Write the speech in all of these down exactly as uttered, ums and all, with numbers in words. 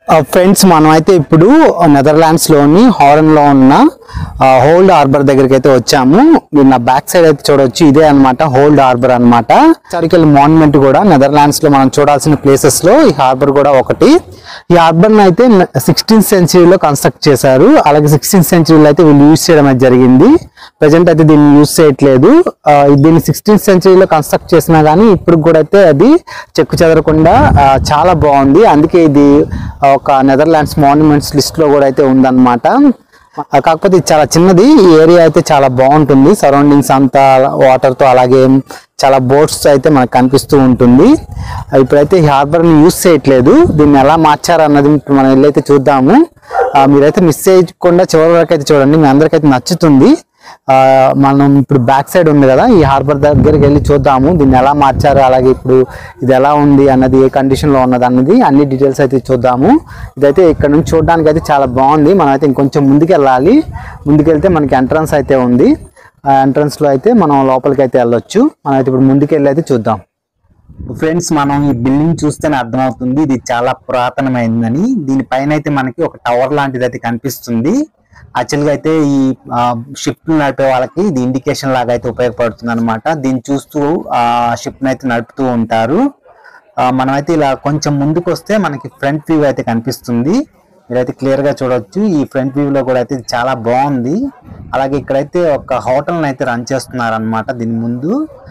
Friends మనమైతే ఇప్పుడు Netherlands లోని హారన్ లో ఉన్న హోల్డ్ హార్బర్ దగ్గరికి అయితే వచ్చాము. నా బ్యాక్ సైడ్ అయితే చూడవచ్చు, ఇదే అన్నమాట హోల్డ్ హార్బర్ అన్నమాట. హిస్టారికల్ మాన్యుమెంట్ కూడా నెదర్లాండ్స్ లో మనం చూడాల్సిన ప్లేసెస్ లో ఈ హార్బర్ కూడా ఒకటి. ఈ హార్బర్ అయితే సిక్స్టీన్త్ సెంచరీలో కన్స్ట్రక్ట్ చేశారు. అలాగే సిక్స్టీన్త్ సెంచరీలో అయితే వీళ్ళు యూజ్ చేయడం అయితే జరిగింది. ప్రజెంట్ అయితే దీన్ని యూజ్ చేయట్లేదు. దీన్ని సిక్స్టీన్త్ సెంచరీలో కన్స్ట్రక్ట్ చేసినా కానీ ఇప్పుడు కూడా అయితే అది చెక్కు చెదరకుండా చాలా బాగుంది. అందుకే ఇది ఒక నెదర్లాండ్స్ మాన్యుమెంట్స్ లిస్ట్ లో కూడా అయితే ఉందన్నమాట. కాకపోతే ఇది చాలా చిన్నది. ఈ ఏరియా అయితే చాలా బాగుంటుంది. సరౌండింగ్స్ అంతా వాటర్ తో, అలాగే చాలా బోట్స్ అయితే మనకు కనిపిస్తూ ఉంటుంది. ఇప్పుడైతే ఈ హార్బర్ ని యూజ్ చేయట్లేదు. దీన్ని ఎలా మార్చారు అన్నది మనం వెళ్ళైతే చూద్దాము. మీరైతే మిస్ చేయకుండా చివరి వరకు అయితే చూడండి, మీ అందరికైతే నచ్చుతుంది. ఆ మనం ఇప్పుడు బ్యాక్ సైడ్ ఉంది కదా, ఈ హార్బర్ దగ్గరికి వెళ్ళి చూద్దాము దీన్ని ఎలా మార్చారు, అలాగే ఇప్పుడు ఇది ఎలా ఉంది అన్నది, ఏ కండిషన్ లో ఉన్నది అన్నది అన్ని డీటెయిల్స్ అయితే చూద్దాము. ఇదైతే ఇక్కడ నుంచి చూడడానికి అయితే చాలా బాగుంది. మనం అయితే ఇంకొంచెం ముందుకు వెళ్ళాలి. ముందుకెళ్తే మనకి ఎంట్రన్స్ అయితే ఉంది. ఆ ఎంట్రన్స్ లో అయితే మనం లోపలికి అయితే వెళ్ళొచ్చు. మనం అయితే ఇప్పుడు ముందుకు వెళ్ళి అయితే చూద్దాం. ఫ్రెండ్స్, మనం ఈ బిల్డింగ్ చూస్తేనే అర్థమవుతుంది ఇది చాలా పురాతనమైందని. దీనిపైన అయితే మనకి ఒక టవర్ లాంటిది అయితే కనిపిస్తుంది. యాక్చువల్గా అయితే ఈ షిప్ నడిపే వాళ్ళకి ఇది ఇండికేషన్ లాగా అయితే ఉపయోగపడుతుంది అనమాట. దీన్ని చూస్తూ ఆ షిప్ అయితే నడుపుతూ ఉంటారు. మనమైతే ఇలా కొంచెం ముందుకు వస్తే మనకి ఫ్రంట్ వ్యూ అయితే కనిపిస్తుంది. మీరైతే క్లియర్ గా చూడొచ్చు. ఈ ఫ్రంట్ వ్యూ లో కూడా అయితే చాలా బాగుంది. అలాగే ఇక్కడైతే ఒక హోటల్ అయితే రన్ చేస్తున్నారు అనమాట. దీని ముందు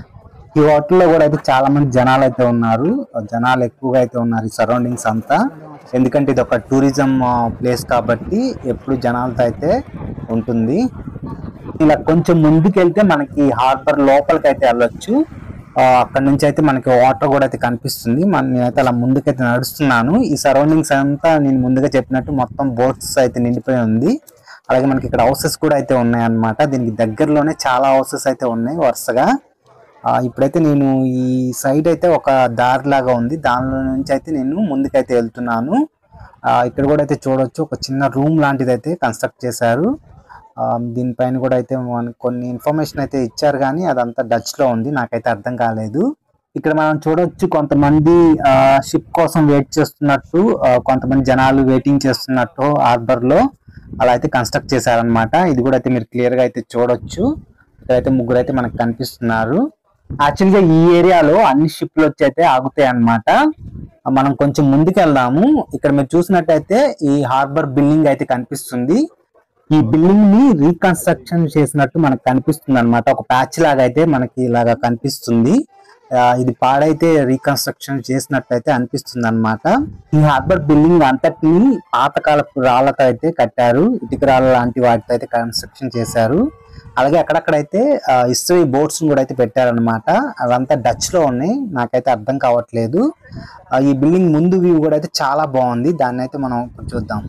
ఈ హోటల్లో కూడా అయితే చాలా మంది జనాలు అయితే ఉన్నారు. జనాలు ఎక్కువగా అయితే ఉన్నారు ఈ సరౌండింగ్స్ అంతా. ఎందుకంటే ఇది ఒక టూరిజం ప్లేస్ కాబట్టి ఎప్పుడు జనాలతో అయితే ఉంటుంది. ఇలా కొంచెం ముందుకెళ్తే మనకి హార్బర్ లోపలికి అయితే వెళ్ళొచ్చు. అక్కడ నుంచి అయితే మనకి వాటర్ కూడా అయితే కనిపిస్తుంది. మన నేనైతే అలా ముందుకైతే నడుస్తున్నాను. ఈ సరౌండింగ్స్ అంతా నేను ముందుగా చెప్పినట్టు మొత్తం బోట్స్ అయితే నిండిపోయి ఉంది. అలాగే మనకి ఇక్కడ హౌసెస్ కూడా అయితే ఉన్నాయి అన్నమాట. దీనికి దగ్గరలోనే చాలా హౌసెస్ అయితే ఉన్నాయి వరుసగా. ఇప్పుడైతే నేను ఈ సైడ్ అయితే ఒక దారి లాగా ఉంది, దానిలో నుంచి అయితే నేను ముందుకైతే వెళ్తున్నాను. ఇక్కడ కూడా అయితే చూడొచ్చు, ఒక చిన్న రూమ్ లాంటిది అయితే కన్స్ట్రక్ట్ చేశారు. దీనిపైన కూడా అయితే కొన్ని ఇన్ఫర్మేషన్ అయితే ఇచ్చారు, కానీ అదంతా డచ్ లో ఉంది, నాకైతే అర్థం కాలేదు. ఇక్కడ మనం చూడొచ్చు కొంతమంది షిప్ కోసం వెయిట్ చేస్తున్నట్టు, కొంతమంది జనాలు వెయిటింగ్ చేస్తున్నట్టు హార్బర్ లో అలా అయితే కన్స్ట్రక్ట్ చేశారనమాట. ఇది కూడా అయితే మీరు క్లియర్ గా అయితే చూడొచ్చు. ఇక్కడైతే ముగ్గురు అయితే మనకు కనిపిస్తున్నారు. యాక్చువల్గా ఈ ఏరియాలో అన్ని షిప్లు వచ్చి అయితే ఆగుతాయి అన్నమాట. మనం కొంచెం ముందుకు వెళ్దాము. ఇక్కడ మీరు చూసినట్టయితే ఈ హార్బర్ బిల్డింగ్ అయితే కనిపిస్తుంది. ఈ బిల్డింగ్ ని రీకన్స్ట్రక్షన్ చేసినట్టు మనకు కనిపిస్తుంది అనమాట. ఒక ప్యాచ్ లాగా అయితే మనకి ఇలాగా కనిపిస్తుంది. ఇది పాడైతే రీకన్స్ట్రక్షన్ చేసినట్టయితే అనిపిస్తుంది అనమాట. ఈ హార్బర్ బిల్డింగ్ అంతటిని పాతకాలపు రాళ్లతో అయితే కట్టారు. ఇటుక రాళ్ళ లాంటి వాటితో అయితే కన్స్ట్రక్షన్ చేశారు. అలాగే అక్కడక్కడైతే హిస్టరీ బోర్డ్స్ కూడా అయితే పెట్టారనమాట. అవంతా డచ్ లో ఉన్నాయి, నాకైతే అర్థం కావట్లేదు. ఈ బిల్డింగ్ ముందు వ్యూ కూడా అయితే చాలా బాగుంది. దాన్ని అయితే మనం ఇప్పుడు చూద్దాం.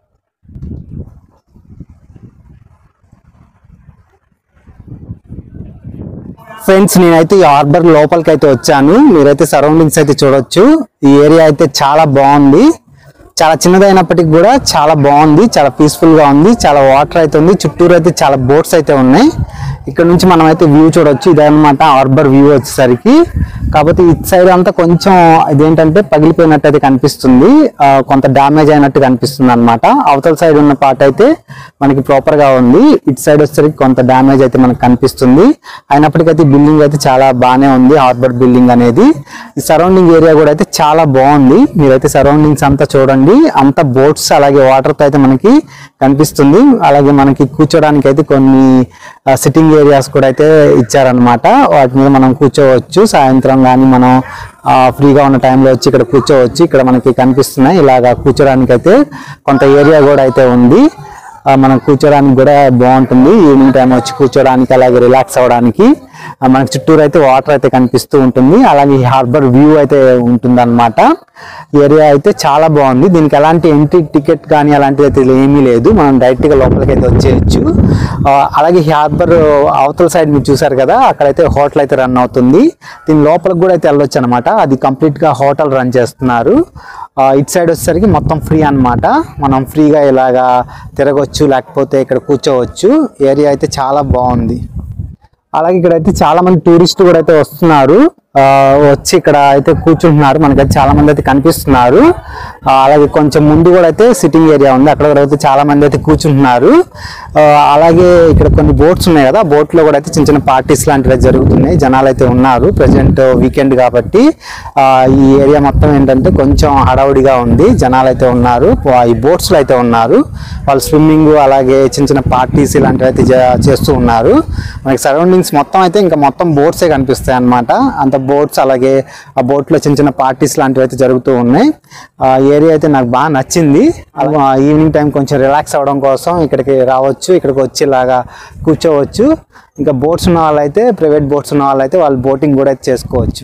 ఫ్రెండ్స్, నేనైతే ఈ హార్బర్ లోపలికి అయితే వచ్చాను. మీరైతే సరౌండింగ్స్ అయితే చూడొచ్చు. ఈ ఏరియా అయితే చాలా బాగుంది. చాలా చిన్నదైనప్పటికీ కూడా చాలా బాగుంది, చాలా పీస్ఫుల్ గా ఉంది. చాలా వాటర్ అయితే ఉంది, చుట్టూరు అయితే చాలా బోట్స్ అయితే ఉన్నాయి. ఇక్కడ నుంచి మనం అయితే వ్యూ చూడొచ్చు. ఇదన్నమాట హార్బర్ వ్యూ వచ్చేసరికి. కాకపోతే ఇటు సైడ్ అంతా కొంచెం ఇదేంటంటే పగిలిపోయినట్టు అయితే కనిపిస్తుంది, కొంత డామేజ్ అయినట్టు కనిపిస్తుంది అనమాట. అవతల సైడ్ ఉన్న పార్ట్ అయితే మనకి ప్రాపర్ గా ఉంది. ఇటు సైడ్ వచ్చేసరికి కొంత డామేజ్ అయితే మనకు కనిపిస్తుంది. అయినప్పటికైతే బిల్డింగ్ అయితే చాలా బాగానే ఉంది, హార్బర్ బిల్డింగ్ అనేది. ఈ సరౌండింగ్ ఏరియా కూడా అయితే చాలా బాగుంది. మీరైతే సరౌండింగ్స్ అంతా చూడండి, అంతా బోట్స్ అలాగే వాటర్ తో అయితే మనకి కనిపిస్తుంది. అలాగే మనకి కూర్చోడానికి అయితే కొన్ని సిట్టింగ్ ఏరియాస్ కూడా అయితే ఇచ్చారనమాట. వాటి మీద మనం కూర్చోవచ్చు. సాయంత్రం కానీ మనం ఫ్రీగా ఉన్న టైంలో వచ్చి ఇక్కడ కూర్చోవచ్చు. ఇక్కడ మనకి కనిపిస్తున్నాయి ఇలాగా కూర్చోడానికి అయితే కొంత ఏరియా కూడా అయితే ఉంది. మనం కూర్చోడానికి కూడా బాగుంటుంది. ఈవినింగ్ టైం వచ్చి కూర్చోడానికి, అలాగే రిలాక్స్ అవ్వడానికి. మనకి చుట్టూరు అయితే వాటర్ అయితే కనిపిస్తూ ఉంటుంది. అలాగే హార్బర్ వ్యూ అయితే ఉంటుంది అనమాట. ఏరియా అయితే చాలా బాగుంది. దీనికి ఎలాంటి ఎంట్రీ టికెట్ కానీ అలాంటివి అయితే ఏమీ లేదు, మనం డైరెక్ట్ గా లోపలికి అయితే వచ్చేయచ్చు. అలాగే హార్బర్ అవతల సైడ్ మీరు చూసారు కదా, అక్కడైతే హోటల్ అయితే రన్ అవుతుంది. దీని లోపలికి కూడా అయితే వెళ్ళొచ్చు అనమాట. అది కంప్లీట్ గా హోటల్ రన్ చేస్తున్నారు. ఇటు సైడ్ వచ్చేసరికి మొత్తం ఫ్రీ అనమాట. మనం ఫ్రీగా ఇలాగా తిరగవచ్చు, లేకపోతే ఇక్కడ కూర్చోవచ్చు. ఏరియా అయితే చాలా బాగుంది. అలాగే ఇక్కడైతే చాలా మంది టూరిస్టులు కూడా అయితే వస్తున్నారు. వచ్చి ఇక్కడ అయితే కూర్చుంటున్నారు. మనకైతే చాలా మంది అయితే కనిపిస్తున్నారు. అలాగే కొంచెం ముందు కూడా అయితే సిట్టింగ్ ఏరియా ఉంది, అక్కడ కూడా అయితే చాలా మంది అయితే కూర్చుంటున్నారు. అలాగే ఇక్కడ కొన్ని బోట్స్ ఉన్నాయి కదా, బోట్ లో కూడా అయితే చిన్న చిన్న పార్టీస్ లాంటివి జరుగుతున్నాయి. జనాలు అయితే ఉన్నారు. ప్రెసెంట్ వీకెండ్ కాబట్టి ఈ ఏరియా మొత్తం ఏంటంటే కొంచెం హడావుడిగా ఉంది, జనాలు అయితే ఉన్నారు. ఈ బోట్స్ లో అయితే ఉన్నారు వాళ్ళు, స్విమ్మింగ్ అలాగే చిన్న చిన్న పార్టీస్ ఇలాంటివి అయితే చేస్తూ ఉన్నారు. మనకి సరౌండింగ్స్ మొత్తం అయితే ఇంకా మొత్తం బోట్సే కనిపిస్తాయి అన్నమాట. అంత బోట్స్ అలాగే ఆ బోట్ లో చిన్న చిన్న పార్టీస్ లాంటివి అయితే జరుగుతూ ఉన్నాయి. ఆ ఏరియా అయితే నాకు బాగా నచ్చింది. ఈవినింగ్ టైం కొంచెం రిలాక్స్ అవ్వడం కోసం ఇక్కడికి రావచ్చు, ఇక్కడికి వచ్చి ఇలాగా కూర్చోవచ్చు. ఇంకా బోట్స్ ఉన్న వాళ్ళైతే, ప్రైవేట్ బోట్స్ ఉన్న వాళ్ళైతే వాళ్ళు బోటింగ్ కూడా అయితే చేసుకోవచ్చు.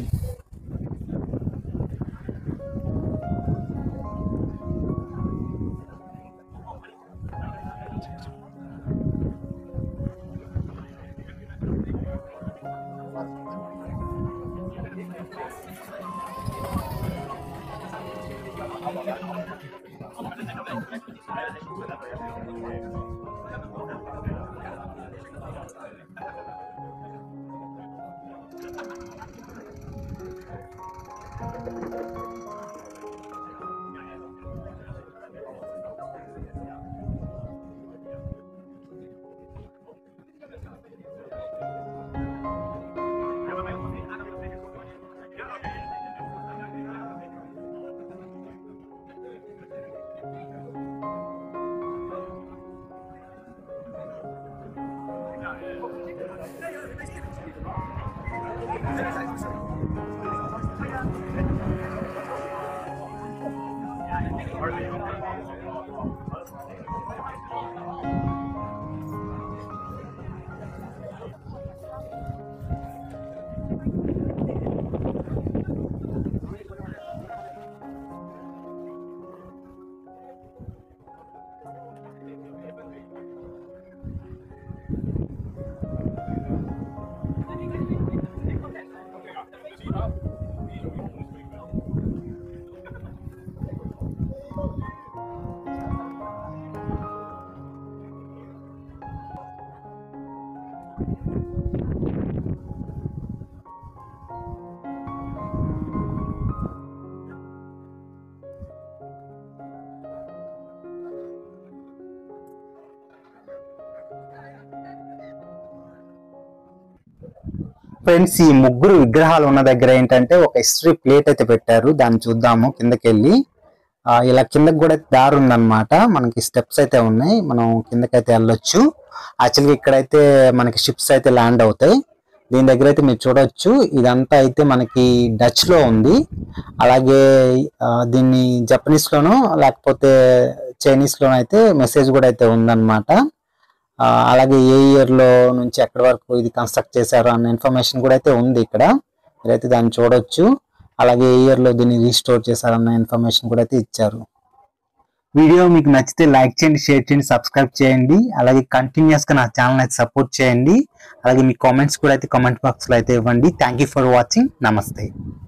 ఫ్రెండ్స్, ఈ ముగ్గురు విగ్రహాలు ఉన్న దగ్గర ఏంటంటే ఒక హిస్టరీ ప్లేట్ అయితే పెట్టారు. దాన్ని చూద్దాము కిందకి వెళ్ళి. ఇలా కిందకి కూడా దారి ఉందన్నమాట. మనకి స్టెప్స్ అయితే ఉన్నాయి, మనం కిందకైతే వెళ్ళొచ్చు. యాక్చువల్గా ఇక్కడైతే మనకి షిప్స్ అయితే ల్యాండ్ అవుతాయి. దీని దగ్గర అయితే మీరు చూడొచ్చు, ఇదంతా అయితే మనకి డచ్ లో ఉంది. అలాగే దీన్ని జపనీస్ లోనో లేకపోతే చైనీస్ లోనో అయితే మెసేజ్ కూడా అయితే ఉందన్నమాట. అలాగే ఏ ఇయర్ లో నుంచి ఎక్కడి వరకు ఇది కన్స్ట్రక్ట్ చేశారు అన్న ఇన్ఫర్మేషన్ కూడా అయితే ఉంది ఇక్కడ, మీరైతే దాన్ని చూడొచ్చు. అలాగే ఏ ఇయర్ లో దీన్ని రీస్టోర్ చేశారన్న ఇన్ఫర్మేషన్ కూడా అయితే ఇచ్చారు. వీడియో మీకు నచ్చితే లైక్ చేయండి, షేర్ చేయండి, సబ్స్క్రైబ్ చేయండి. అలాగే కంటిన్యూస్ గా నా ఛానల్ అయితే సపోర్ట్ చేయండి. అలాగే మీ కామెంట్స్ కూడా అయితే కామెంట్ బాక్స్ లో అయితే ఇవ్వండి. Thank you for watching. నమస్తే.